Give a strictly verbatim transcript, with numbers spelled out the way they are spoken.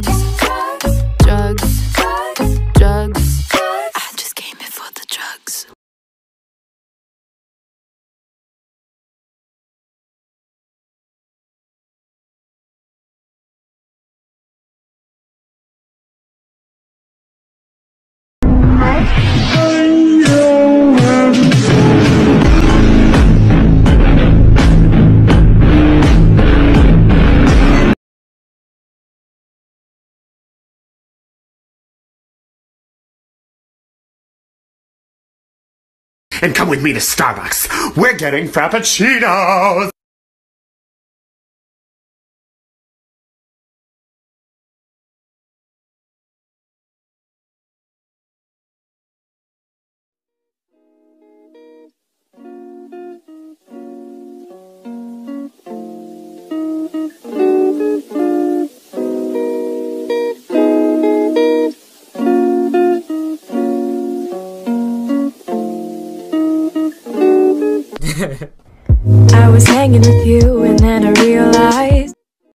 drugs, drugs, drugs. I just came here for the drugs. And come with me to Starbucks. We're getting Frappuccinos! I was hanging with you and then I realized